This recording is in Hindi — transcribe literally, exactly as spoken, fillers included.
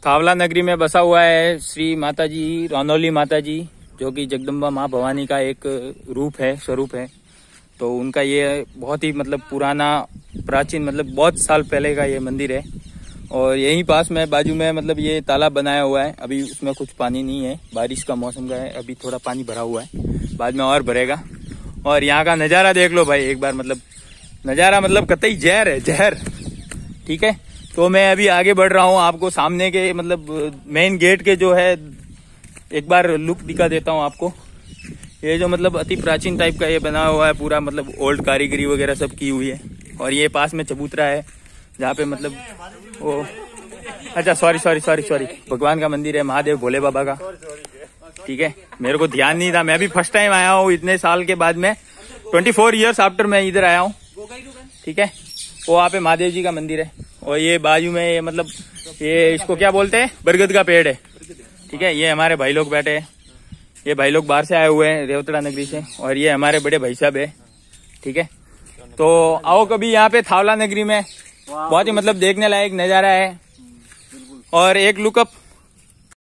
थावला नगरी में बसा हुआ है श्री माता जी रौनौली माता जी, जो कि जगदम्बा माँ भवानी का एक रूप है, स्वरूप है। तो उनका ये बहुत ही मतलब पुराना प्राचीन मतलब बहुत साल पहले का ये मंदिर है। और यहीं पास में बाजू में मतलब ये तालाब बनाया हुआ है। अभी उसमें कुछ पानी नहीं है, बारिश का मौसम का है, अभी थोड़ा पानी भरा हुआ है, बाद में और भरेगा। और यहाँ का नज़ारा देख लो भाई एक बार, मतलब नज़ारा मतलब कतई जहर है, जहर। ठीक है, तो मैं अभी आगे बढ़ रहा हूँ, आपको सामने के मतलब मेन गेट के जो है एक बार लुक दिखा देता हूँ आपको। ये जो मतलब अति प्राचीन टाइप का ये बना हुआ है पूरा, मतलब ओल्ड कारीगरी वगैरह सब की हुई है। और ये पास में चबूतरा है जहाँ पे मतलब वो अच्छा सॉरी सॉरी सॉरी सॉरी भगवान का मंदिर है, महादेव भोले बाबा का। ठीक है, मेरे को ध्यान नहीं था, मैं भी फर्स्ट टाइम आया हूँ इतने साल के बाद में, ट्वेंटी फोर ईयर्स आफ्टर मैं इधर आया हूँ। ठीक है, वो वहाँ पे महादेव जी का मंदिर है। और ये बाजू में ये मतलब ये इसको क्या बोलते हैं, बरगद का पेड़ है। ठीक है, ये हमारे भाई लोग बैठे हैं, ये भाई लोग बाहर से आए हुए हैं रेवतड़ा नगरी से, और ये हमारे बड़े भाई साहब है। ठीक है, तो आओ कभी यहाँ पे थावला नगरी में, बहुत ही मतलब देखने लायक नजारा है। और एक लुकअप